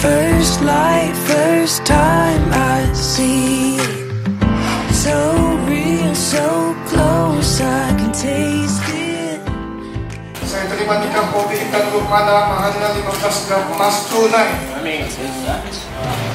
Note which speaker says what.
Speaker 1: First light, first time I see it. So real, so close, I can taste it.
Speaker 2: Saya terima nikah Poppy dan Rumana mahal na 15 gram emas tunai.
Speaker 3: Amin.